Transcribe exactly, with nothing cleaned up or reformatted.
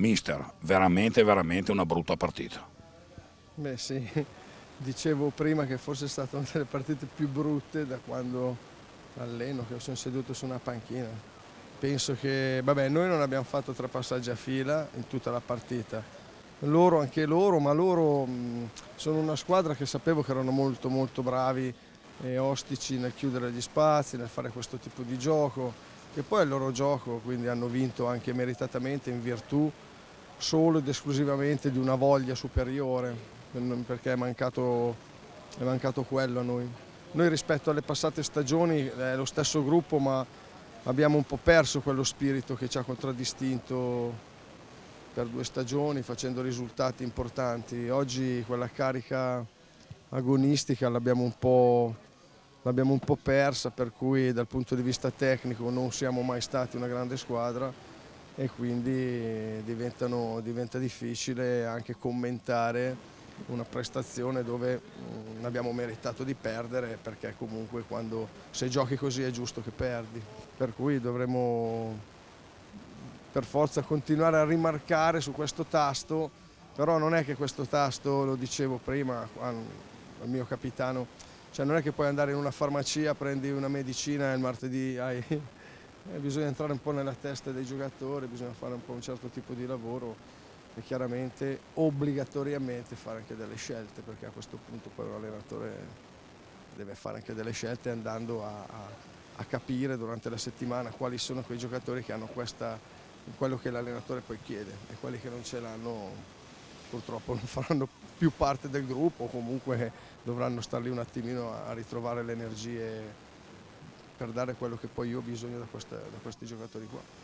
Mister, veramente, veramente una brutta partita. Beh sì, dicevo prima che forse è stata una delle partite più brutte da quando alleno, che sono seduto su una panchina. Penso che, vabbè, noi non abbiamo fatto tre passaggi a fila in tutta la partita. Loro, anche loro, ma loro mh, sono una squadra che sapevo che erano molto molto bravi e ostici nel chiudere gli spazi, nel fare questo tipo di gioco, che poi è il loro gioco, quindi hanno vinto anche meritatamente in virtù solo ed esclusivamente di una voglia superiore, perché è mancato, è mancato quello a noi. Noi rispetto alle passate stagioni è lo stesso gruppo, ma abbiamo un po' perso quello spirito che ci ha contraddistinto per due stagioni facendo risultati importanti. Oggi quella carica agonistica l'abbiamo un po', l'abbiamo un po' persa, per cui dal punto di vista tecnico non siamo mai stati una grande squadra e quindi diventano, diventa difficile anche commentare una prestazione dove mh, abbiamo meritato di perdere, perché comunque quando se giochi così è giusto che perdi, per cui dovremo per forza continuare a rimarcare su questo tasto, però non è che questo tasto, lo dicevo prima al mio capitano, cioè non è che puoi andare in una farmacia, prendi una medicina e il martedì hai... eh, bisogna entrare un po' nella testa dei giocatori, bisogna fare un po' un certo tipo di lavoro e chiaramente obbligatoriamente fare anche delle scelte, perché a questo punto poi l'allenatore deve fare anche delle scelte andando a, a, a capire durante la settimana quali sono quei giocatori che hanno questa, quello che l'allenatore poi chiede, e quelli che non ce l'hanno purtroppo non faranno più parte del gruppo, o comunque dovranno star lì un attimino a ritrovare le energie per dare quello che poi io ho bisogno da, queste, da questi giocatori qua.